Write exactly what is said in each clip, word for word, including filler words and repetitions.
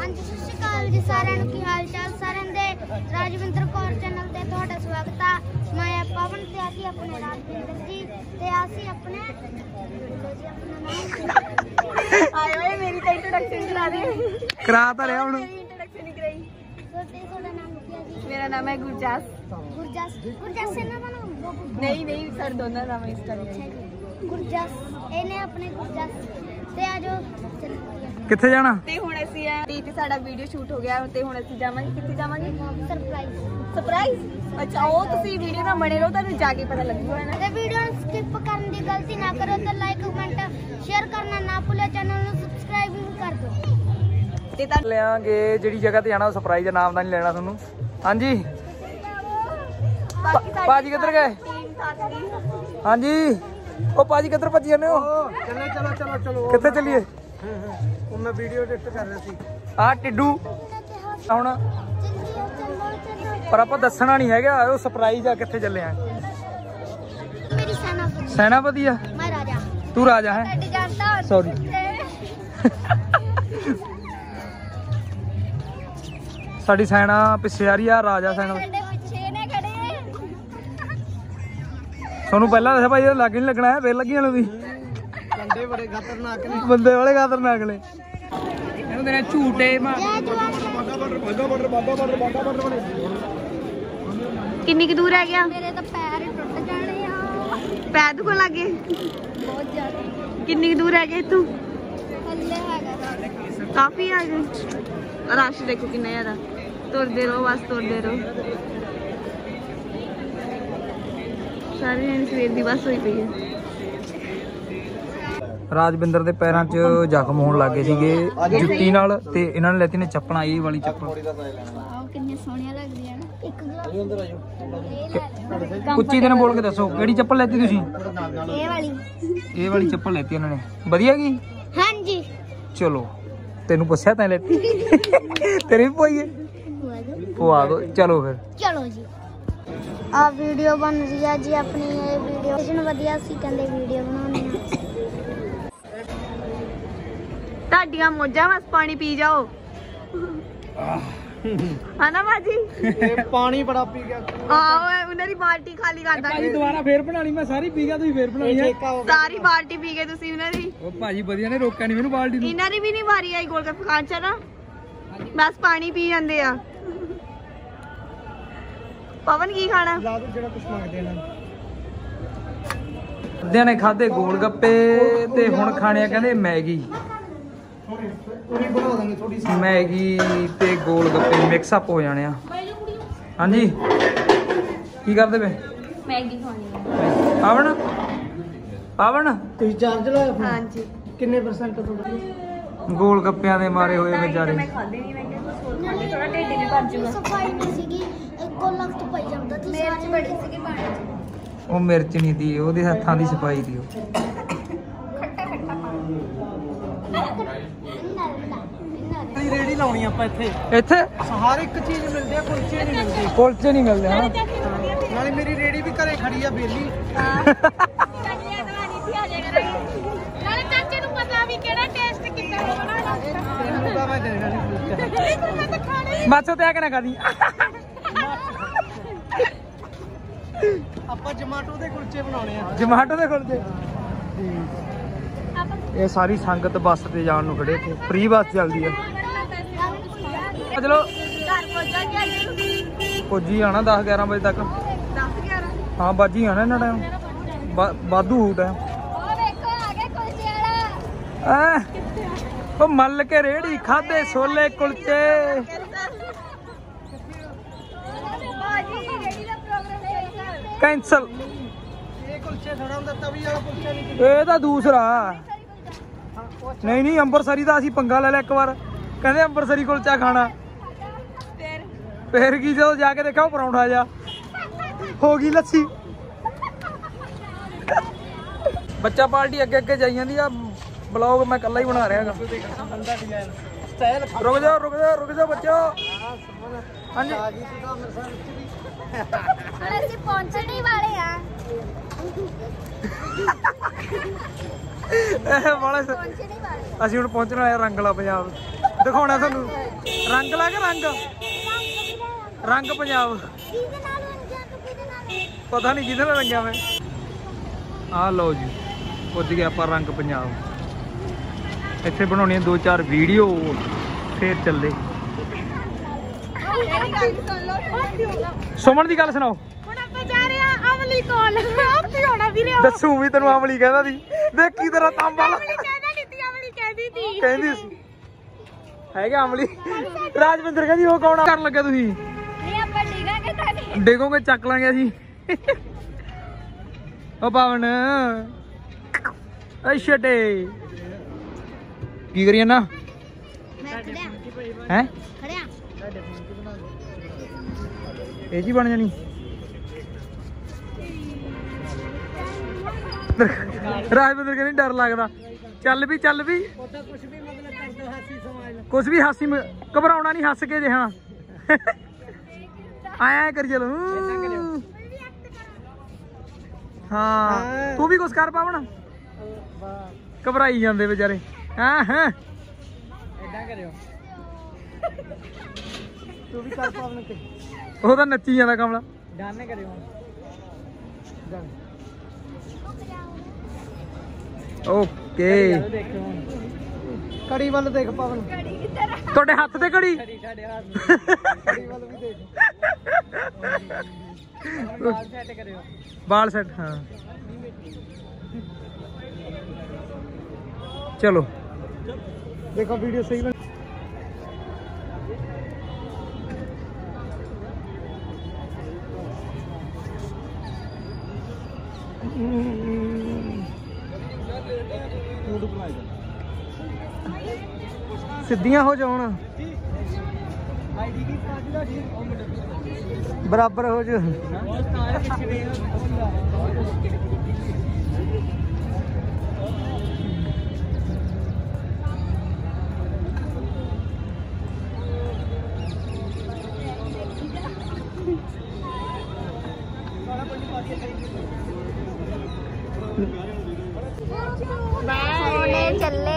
ਹਾਂਜੀ ਸਤਿ ਸ਼੍ਰੀ ਅਕਾਲ ਜੀ ਸਾਰਿਆਂ ਨੂੰ। ਕੀ ਹਾਲ ਚਾਲ ਸਾਰਿਆਂ ਦੇ? ਰਾਜਵਿੰਦਰ ਕੌਰ ਚੈਨਲ ਤੇ ਤੁਹਾਡਾ ਸਵਾਗਤ ਆ। ਮੈਂ ਪਵਨ ਤੇ ਅਸੀਂ ਆਪਣੇ ਰਾਜਵਿੰਦਰ ਜੀ ਤੇ ਅਸੀਂ ਆਪਣੇ ਆਏ ਓਏ ਮੇਰੀ ਤਾਂ ਇੰਟਰੋਡਕਸ਼ਨ ਕਰਾ ਦੇ। ਕਰਾ ਤਾਂ ਲਿਆ ਹੁਣ। ਮੇਰੀ ਇੰਟਰੋਡਕਸ਼ਨ ਨਹੀਂ ਕਰਾਈ। ਤੁਹਾਡੇ ਤੁਹਾਡਾ ਨਾਮ ਕੀ ਹੈ ਜੀ? मेरा नाम है गुरजास। गुरजास गुरजास से ना बना नहीं नहीं सर दोनों नाम है इसका। गुरजास ਇਹਨੇ ਆਪਣੇ ਗੁਰਜਾਸ ਤੇ ਆ ਜੋ ਕਿੱਥੇ ਜਾਣਾ? ਤੇ ਹੁਣ ਅਸੀਂ ਆ ਤੇ ਸਾਡਾ ਵੀਡੀਓ ਸ਼ੂਟ ਹੋ ਗਿਆ ਤੇ ਹੁਣ ਅਸੀਂ ਜਾਵਾਂਗੇ। ਕਿੱਥੇ ਜਾਵਾਂਗੇ? Surprise surprise. ਅੱਛਾ ਉਹ ਤੁਸੀਂ ਵੀਡੀਓ ਨਾਲ ਬਣੇ ਰਹੋ, ਤੁਹਾਨੂੰ ਜਾ ਕੇ ਪਤਾ ਲੱਗੂਗਾ ਨਾ। ਤੇ ਵੀਡੀਓ ਨੂੰ ਸਕਿਪ ਕਰਨ ਦੀ ਗਲਤੀ ਨਾ ਕਰੋ ਤੇ ਲਾਈਕ ਕਮੈਂਟ ਸ਼ੇਅਰ ਕਰਨਾ ਨਾ ਭੁੱਲਿਓ। ਚੈਨਲ ਨੂੰ ਸਬਸਕ੍ਰਾਈਬ ਵੀ ਕਰ ਦਿਓ। ਤੇ ਤਾਂ ਲਿਆਂਗੇ ਜਿਹੜੀ ਜਗ੍ਹਾ ਤੇ ਜਾਣਾ ਸਰਪ੍ਰਾਈਜ਼ ਦਾ ਨਾਮ ਦਾ ਨਹੀਂ ਲੈਣਾ ਤੁਹਾਨੂੰ। ਹਾਂਜੀ ਭਾਜੀ ਕਿੱਧਰ ਗਏ? ਹਾਂਜੀ ਉਹ ਭਾਜੀ ਕਿੱਧਰ ਭੱਜੀ ਜਾਂਦੇ ਹੋ? चलो चलो चलो चलो ਕਿੱਥੇ ਚੱਲੀਏ? वो मैं वीडियो एडिट कर रहा थी। ਆ ਟਿੱਡੂ ਹੁਣ ਪਰ ਆਪਾਂ ਦੱਸਣਾ ਨਹੀਂ ਹੈਗਾ, ਉਹ ਸਰਪ੍ਰਾਈਜ਼ ਆ। ਕਿੱਥੇ ਚੱਲੇ ਆ? ਮੇਰੀ ਸੈਨਾਪਤੀ ਸੈਨਾਪਤੀ ਆ। ਮੈਂ ਰਾਜਾ। ਤੂੰ ਰਾਜਾ ਹੈ? ਤੁਹਾਡੀ ਜਾਣਦਾ ਸੌਰੀ। ਸਾਡੀ ਸੈਨਾ ਪਿੱਛੇ ਆ ਰਹੀ ਆ। ਰਾਜਾ ਸੈਨਾ ਸਾਡੇ ਪਿੱਛੇ ਨੇ ਖੜੇ। ਤੁਹਾਨੂੰ ਪਹਿਲਾਂ ਦੱਸਿਆ ਭਾਈ, ਇਹ ਲੱਗ ਨਹੀਂ ਲੱਗਣਾ ਹੈ। ਫੇਰ ਲੱਗੀਆਂ ਨੂੰ ਵੀ कंडे बड़े खतरनाक ने। ਬੰਦੇ ਵਾਲੇ ਖਤਰਨਾਕ ਨੇ। ਇਹਨੂੰ ਤੇਰੇ ਝੂਟੇ ਮਾਰ। ਕਿੰਨੀ ਕੁ ਦੂਰ ਹੈ ਗਿਆ? ਮੇਰੇ ਤਾਂ ਪੈਰ ਹੀ ਟੁੱਟ ਜਾਣੇ ਆ। ਪੈਰ ਦੁਖਣ ਲੱਗੇ? ਬਹੁਤ ਜ਼ਿਆਦਾ। ਕਿੰਨੀ ਕੁ ਦੂਰ ਹੈ ਗਿਆ ਤੂੰ? ਥੱਲੇ ਹੈਗਾ ਕਾਫੀ ਆ ਗਏ। ਰਸ਼ ਦੇਖੋ ਕਿੰਨਾ ਜ਼ਿਆਦਾ। ਤੁਰਦੇ ਰਹੋ ਬਸ ਤੁਰਦੇ ਰਹੋ। ਸਾਰੇ ਜਣੇ ਸਵੇਰ ਦੀ ਬੱਸ ਹੋਈ ਪਈ ਹੈ। ਰਾਜਵਿੰਦਰ ਦੇ ਪੈਰਾਂ 'ਚ ਜ਼ਖਮ ਹੋਣ ਲੱਗੇ ਸੀਗੇ ਜੁੱਤੀ ਨਾਲ, ਤੇ ਇਹਨਾਂ ਨੇ ਲੈਤੀ ਨੇ ਚੱਪਲਾਂ। ਇਹ ਵਾਲੀ ਚੱਪਲ ਆਹ ਕਿੰਨੀਆਂ ਸੋਹਣੀਆਂ ਲੱਗਦੀਆਂ ਨੇ। ਇੱਕ ਉੱਚੀ ਦਿਨ ਬੋਲ ਕੇ ਦੱਸੋ ਕਿਹੜੀ ਚੱਪਲ ਲੈਤੀ ਤੁਸੀਂ? ਇਹ ਵਾਲੀ। ਇਹ ਵਾਲੀ ਚੱਪਲ ਲੈਤੀ ਇਹਨਾਂ ਨੇ। ਵਧੀਆ ਗਈ? ਹਾਂਜੀ ਚਲੋ ਤੈਨੂੰ ਪੁੱਛਿਆ ਤਾਂ ਲੈਤੀ। ਤੇਰੀ ਵੀ ਪਵਾਈਏ? ਪਵਾ ਦੋ। ਚਲੋ ਫਿਰ ਚਲੋ ਜੀ। ਆ ਵੀਡੀਓ ਬਣ ਰਹੀ ਆ ਜੀ ਆਪਣੀ। ਇਹ ਵੀਡੀਓ ਜਿਹਨੂੰ ਵਧੀਆ ਸੀ ਕਹਿੰਦੇ ਵੀਡੀਓ ਬਣਾਉਣੀ ਆ। ਤੁਹਾਡੀਆਂ ਮੋਜਾਂ ਬਸ ਪਾਣੀ ਪੀ ਜਾਓ। ਹਨਾ ਬਾਜੀ? पानी बड़ा पी गया। ਆਹੋ ਉਹਨਾਂ ਦੀ ਬਾਲਟੀ ਖਾਲੀ ਕਰ ਦਾਂਗੇ। ਦੁਬਾਰਾ ਫੇਰ ਬਣਾਣੀ। ਮੈਂ ਸਾਰੀ ਪੀ ਗਿਆ, ਤੁਸੀਂ ਫੇਰ ਬਣਾਣੀ ਹੈ। ਸਾਰੀ ਬਾਲਟੀ ਪੀ ਗਏ ਤੁਸੀਂ ਉਹਨਾਂ ਦੀ। ਉਹ ਭਾਜੀ ਵਧੀਆ ਨੇ ਰੋਕਿਆ ਨਹੀਂ ਮੈਨੂੰ ਬਾਲਟੀ ਨੂੰ। ਇਹਨਾਂ ਦੀ ਵੀ ਨਹੀਂ ਵਾਰੀ ਆਈ ਗੋਲਗੱਪੇ ਖਾਣ ਚ ਨਾ, ਬਸ ਪਾਣੀ ਪੀ ਜਾਂਦੇ ਆ। ਪਵਨ ਕੀ ਖਾਣਾ? ला दो जेड़ा कुछ मांगदे ना। ਅੱਧਿਆਂ ਨੇ ਖਾਦੇ ਗੋਲ ਗੱਪੇ ਤੇ ਹੁਣ ਖਾਣੇ ਆ ਕਹਿੰਦੇ ਮੈਗੀ। पूरी बना देंगे थोड़ी सी। ਮੈਗੀ ਤੇ ਗੋਲ ਗੱਪੇ ਮਿਕਸ ਅਪ ਹੋ ਜਾਣੇ ਆ। ਹਾਂਜੀ ਕੀ ਕਰਦੇ ਪਏ? ਮੈਗੀ ਖਾਣੀ ਹੈ। ਪਾਵਨ ਪਾਵਨ ਤੁਸੀਂ ਚਾਰਜ ਲਾਇਆ ਆਪਣਾ? ਹਾਂਜੀ ਕਿੰਨੇ ਪਰਸੈਂਟ ਤੁਹਾਡਾ? ਗੋਲ ਗੱਪਿਆਂ ਦੇ ਮਾਰੇ ਹੋਏ ਵਿਚਾਰੇ। ਮੈਂ ਖਾਦੇ ਨਹੀਂ, ਮੈਂ ਕਿਹਾ ਕੁਝ ਹੋਰ ਖਾਂਦੇ ਥੋੜਾ ਢਿੱਡ ਨਹੀਂ ਭਰ ਜੂਗਾ। ਸਫਾਈ ਨਹੀਂ ਸੀਗੀ। ਇੱਕੋ ਲੱਖ ਤੋਂ ਪਈ ਜਾਂਦਾ ਸੀ। ਮਿਰਚ ਬੜੀ ਸੀਗੀ ਪਾਣੀ 'ਚ। ਉਹ ਮਿਰਚ ਨਹੀਂ ਦੀ, ਉਹਦੇ ਹੱਥਾਂ ਦੀ ਸਫਾਈ ਦੀ। ਉਹ ਦੀ ਰੇੜੀ ਲਾਉਣੀ ਆਪਾਂ ਇੱਥੇ। ਇੱਥੇ ਹਰ ਇੱਕ ਚੀਜ਼ ਮਿਲਦੀ ਆ, ਕੁਲਚੇ ਨਹੀਂ ਮਿਲਦੇ। ਕੁਲਚੇ ਨਹੀਂ ਮਿਲਦੇ ਹਨਾ। ਨਾਲੇ ਮੇਰੀ ਰੇੜੀ ਵੀ ਘਰੇ ਖੜੀ ਆ ਬੇਲੀ। ਨਾਲੇ ਚਾਚੇ ਨੂੰ ਪਤਾ ਵੀ ਕਿਹੜਾ ਟੇਸਟ ਕਿੱਦਾਂ ਦਾ ਬਣਾਉਣਾ। ਤੈਨੂੰ ਤਾਂ ਮੈਂ ਦੇਣਾ ਨਹੀਂ ਕੁਲਚਾ। ਮੈਂ ਤਾਂ ਖਾਣੇ ਮਾਸੋ ਤੇ ਆ ਕੇ ਨਾ ਖਾਦੀ। ਆਪਾਂ ਜਮਾਟੋ ਦੇ ਕੁਲਚੇ ਬਣਾਉਣੇ ਆ। ਜਮਾਟੋ ਦੇ ਕੁਲਚੇ। ਇਹ ਸਾਰੀ ਸੰਗਤ ਬੱਸ ਤੇ ਜਾਣ ਨੂੰ ਖੜੇ ਇੱਥੇ। ਫ੍ਰੀ ਬੱਸ ਚੱਲਦੀ ਆ। ਚਲੋ ਘਰ ਪਹੁੰਚਾਂਗੇ ਅੱਜ ਪੁੱਜੀ ਆਣਾ ਦਸ ਗਿਆਰਾਂ ਵਜੇ ਤੱਕ। ਦਸ ਗਿਆਰਾਂ। ਹਾਂ ਬਾਜੀ ਆਣਾ ਇਹਨਾਂ ਟਾਈਮ। ਵਾਧੂ ਹੂਟ ਹੈ। ਉਹ ਵੇਖੋ ਆ ਗਿਆ ਕੁਲਚੇ ਵਾਲਾ। ਐ ਉਹ ਮੱਲ ਕੇ ਰੇੜੀ ਖਾਦੇ ਛੋਲੇ ਕੁਲਚੇ। ਕੈਂਸਲ। ਇਹ ਕੁਲਚੇ ਥੋੜਾ ਹੁੰਦਾ, ਤਵੀ ਵਾਲਾ ਕੁਲਚਾ ਨਹੀਂ। ਇਹ ਤਾਂ ਦੂਸਰਾ। ਨਹੀਂ ਨਹੀਂ ਅੰਬਰਸਰੀ ਦਾ ਅਸੀਂ ਪੰਗਾ ਲੈ ਲਿਆ ਇੱਕ ਵਾਰ। ਕਹਿੰਦੇ ਅੰਬਰਸਰੀ ਕੁਲਚਾ ਖਾਣਾ। ਫਿਰ ਫੇਰ ਕੀ ਜਦੋਂ ਜਾ ਕੇ ਦੇਖਿਆ ਉਹ ਪਰੌਂਠਾ ਜਾ ਹੋ ਗਈ ਲੱਸੀ। ਬੱਚਾ ਪਾਰਟੀ ਅੱਗੇ ਅੱਗੇ ਜਾਈ ਜਾਂਦੀ ਆ। ਬਲੌਗ ਮੈਂ ਇਕੱਲਾ ਹੀ ਬਣਾ ਰਿਹਾ ਹੈਗਾ। ਰੁਕ ਜਾਓ ਰੁਕ ਜਾਓ ਰੁਕ ਜਾਓ ਬੱਚੋ। ਹਾਂਜੀ ਅਸੀਂ ਪਹੁੰਚਣ ਹੀ ਵਾਲੇ ਆ। ਇਹ ਵਾਲੇ ਪਹੁੰਚਣ ਹੀ ਵਾਲੇ ਆ। ਅਸੀਂ ਹੁਣ ਪਹੁੰਚਣ ਵਾਲੇ ਰੰਗਲਾ ਪੰਜਾਬ। ਦਿਖਾਉਣਾ ਤੁਹਾਨੂੰ ਰੰਗ ਲਾ ਕੇ ਰੰਗ ਰੰਗ ਪੰਜਾਬ ਕਿਹਦੇ ਨਾਲ ਰੰਗਿਆ ਤੂੰ ਕਿਹਦੇ ਨਾਲ ਪਤਾ ਨਹੀਂ ਕਿਹਦੇ ਨਾਲ ਰੰਗਿਆ ਮੈਂ ਆਹ ਲਓ ਜੀ ਪੁੱਜ ਗਏ ਆਪਾਂ ਰੰਗ ਪੰਜਾਬ ਇੱਥੇ ਬਣਾਉਣੀਆਂ ਦੋ ਚਾਰ ਵੀਡੀਓ ਫੇਰ ਚੱਲੇ ਸੁਮਨ ਦੀ ਗੱਲ ਸੁਣਾਓ ਹੁਣ ਆਪਾਂ ਜਾ ਰਹੇ ਆ ਅਮਲੀ ਕੋਲ ਉੱਥੇ ਹੋਣਾ ਵੀਰੇ ਦੱਸੂ ਵੀ ਤੈਨੂੰ ਅਮਲੀ ਕਹਿੰਦਾ ਸੀ ਦੇਖੀ ਤੇਰਾ ਤਾਂਬਾ ਅਮਲੀ ਕਹਿੰਦਾ ਨਹੀਂ ਤੀ ਅਮਲੀ ਕਹਿੰਦੀ ਤੀ ਕਹਿੰਦੀ ਸੀ ਹੈਗਾ ਅਮਲੀ ਰਾਜਵਿੰਦਰ ਕਹਿੰਦੀ ਉਹ ਕੌਣ ਕਰਨ ਲੱਗੇ ਤੁਸੀਂ ਨਹੀਂ ਆਪਾਂ ਡਿਗਾਂਗੇ ਤਾਂ ਨਹੀਂ ਡੇਗੋਗੇ ਚੱਕ ਲਾਂਗੇ ਅਸੀਂ ਉਹ ਪਾਵਨ ਏ ਛਟੇ ਕੀ ਕਰੀਏ ਨਾ ਮੈਂ ਖੜਿਆ ਹੈ ਖੜਿਆ ਇਹ ਜੀ ਬਣ ਜਾਣੀ ਰਾਜਵਿੰਦਰ ਕਹਿੰਦੀ ਡਰ ਲੱਗਦਾ ਚੱਲ ਵੀ ਚੱਲ ਵੀ ਉਹਦਾ ਕੁਝ ਵੀ ਮਤਲਬ ਕਰ ਦੋ ਹਾਸੀ ਸਮਾਈਲ ਕੁਛ ਵੀ ਹਾਸੀ ਮ- ਘਬਰਾਉਣਾ ਨਹੀਂ ਹੱਸ ਕੇ ਜੇ ਹਾਂ ਆਇਆ ਕਰੀ ਚਲੋ ਹਾਂ ਤੂੰ ਵੀ ਕੁਛ ਕਰ ਪਾਵਣ ਘਬਰਾਈ ਜਾਂਦੇ ਵਿਚਾਰੇ ਹਾਂ ਹਾਂ ਐਦਾਂ ਕਰਿਓ ਤੂੰ ਵੀ ਕਰ ਪਾਵਨ ਤੇ ਉਹ ਤਾਂ ਨੱਚੀ ਜਾਂਦਾ ਕਮਲਾ ਡਾਨੇ ਕਰਿਓ ਡਨ ਓਕੇ ਦੇਖੋ ਕੜੀ ਵੱਲ ਦੇਖ ਪਾਵਨ ਤੁਹਾਡੇ ਹੱਥ ਤੇ ਘੜੀ ਕੜੀ ਸਾਡੇ ਹੱਥ ਕੜੀ ਵੱਲ ਵੀ ਦੇਖ ਬਾਲ ਸੈੱਟ ਕਰਿਓ ਬਾਲ ਸੈੱਟ ਹਾਂ ਚਲੋ ਦੇਖੋ ਵੀਡੀਓ ਸਹੀ ਬਣ ਸਿੱਧੀਆਂ ਹੋ ਜਾਣ ਆਈਡੀ ਦੀ ਪਾਜੀ ਦਾ ਠੀਕ ਬਰਾਬਰ ਹੋ ਜਾ ਸੋਨੇ ਚੱਲੇ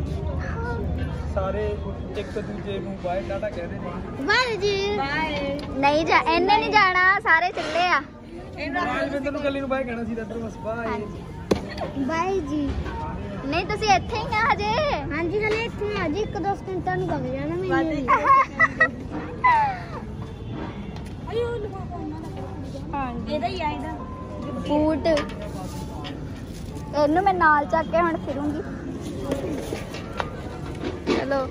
ਸਾਰੇ ਇੱਕ ਦੂਜੇ ਨੂੰ ਬਾਏ ਟਾਟਾ ਕਹਿੰਦੇ ਨੇ ਬਾਏ ਜੀ ਬਾਏ ਨਹੀਂ ਜਾ ਇਹਨੇ ਨਹੀਂ ਜਾਣਾ ਸਾਰੇ ਚੱਲੇ ਆ ਰਾਜਵਿੰਦਰ ਨੂੰ ਕੱਲੀ ਨੂੰ ਬਾਏ ਕਹਿਣਾ ਸੀ ਇੱਧਰ ਬਸ ਬਾਏ ਬਾਏ ਜੀ ਨਹੀਂ ਤੁਸੀਂ ਇੱਥੇ ਹੀ ਆ ਹਜੇ ਹਾਂਜੀ ਹਲੇ ਇੱਥੇ ਆ ਜੀ ਇੱਕ ਦੋ ਸਕਿੰਟਾਂ ਨੂੰ ਵਗ ਜਾਣਾ ਮੈਨੂੰ ਇਹਦਾ ਹੀ ਆ ਇਹਦਾ ਬੂਟ ਇਹਨੂੰ ਮੈਂ ਨਾਲ ਚੱਕ ਕੇ ਹੁਣ ਫਿਰੂੰਗੀ ਚਲੋ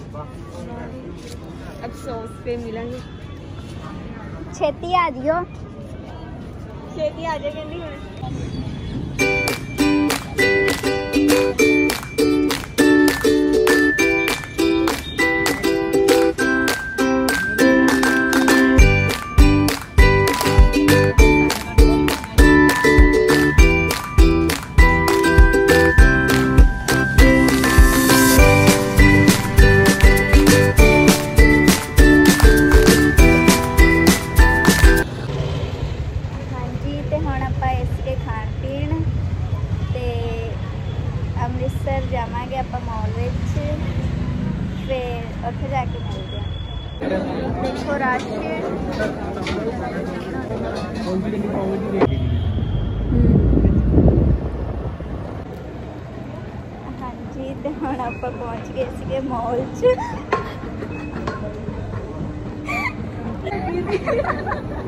ਅਫਸੋਸ ਤੇ ਮਿਲਾਂਗੇ ਛੇਤੀ ਆ ਜਿਓ ਛੇਤੀ ਆ ਜਾ ਕਹਿੰਦੀ ਹੁਣ ਹਾਂਜੀ ਤੇ ਹੁਣ ਆਪਾਂ ਇਸ ਕੇ ਖਾਣ ਪੀਣ ਤੇ ਅੰਮ੍ਰਿਤਸਰ ਜਾਵਾਂਗੇ ਆਪਾਂ ਮਾਲ ਵਿੱਚ ਫਿਰ ਉੱਥੇ ਜਾ ਕੇ ਮਿਲਦੇ ਹਾਂ ਦੇਖੋ ਰਾਸ਼ ਹਾਂਜੀ ਤੇ ਹੁਣ ਆਪਾਂ ਪਹੁੰਚ ਗਏ ਸੀਗੇ ਮਾਲ 'ਚ